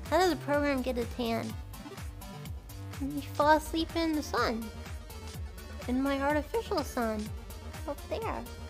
How does a program get a tan? You fall asleep in the sun. In my artificial sun. Up there.